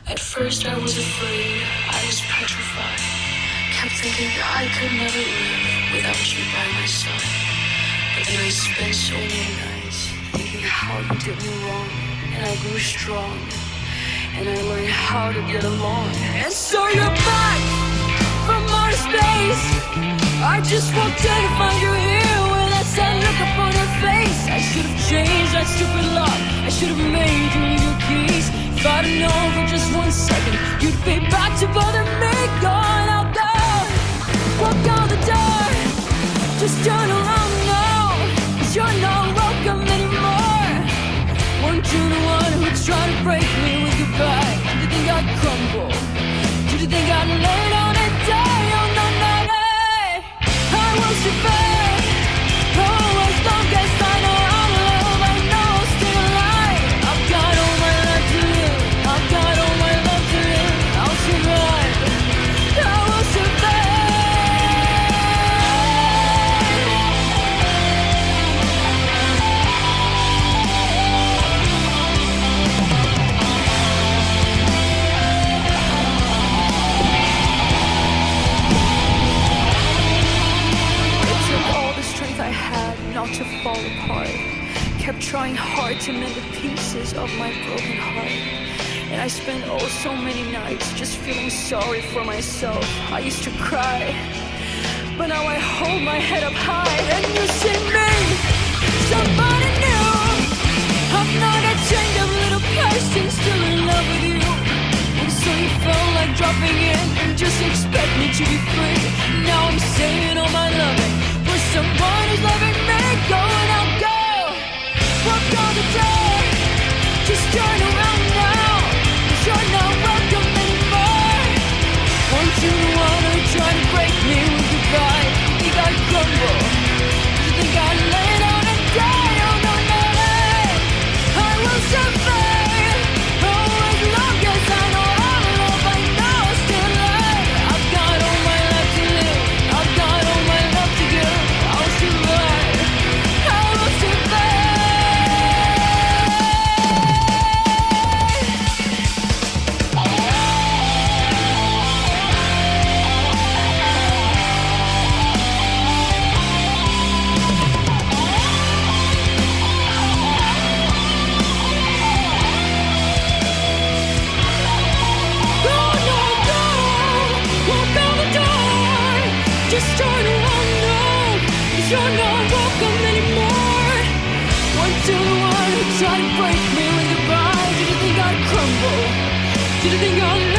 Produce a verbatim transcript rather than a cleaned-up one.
At first I was afraid, I was petrified. Kept thinking I could never live without you by my side. But then I spent so many nights thinking how you did me wrong. And I grew strong, and I learned how to get along. And so you're back from outer space. I just walked in to find you here with that sad look upon your face. I should have changed that stupid lock. I should have made you leave your keys. If I'd have known for just one second you'd be back to bother me. Gone out there, walk out the door. Just turn around now, 'cause you're not welcome anymore. Weren't you the one who tried to break me with your back? Did you think I'd crumble? Did you think I'd lay down and die? Oh no, no, no. I will survive. Oh, as long as I know I'm alive, I know I'll stay alive. I've got all my life to live. I've got all my love to live. I'll survive. I will survive. I had not to fall apart. Kept trying hard to mend the pieces of my broken heart. And I spent oh so many nights just feeling sorry for myself. I used to cry, but now I hold my head up high. And you see me, somebody new. I'm not a chained up little person still in love with you. And so you felt like dropping in and just expect me to be free. Now I'm saving all my loving for someone who's loving me. Going out, go, walk out the door. Just turn around now, 'cause you're not welcome anymore. Weren't you the one who tried to break me with goodbye? You think I'd crumble? You think I'd lay down and die? Oh no, no, no. I will survive. Oh, as long as I know I'm alive, I know I'll stay alive. I've got all my life to live. I've got all my love to give. I'll survive. I will survive. Go, no, go, walk out the door. Just turn around now, 'cause you're not welcome anymore. Weren't you the one who tried to break me with goodbye? Did you think I'd crumble? Did you think I'd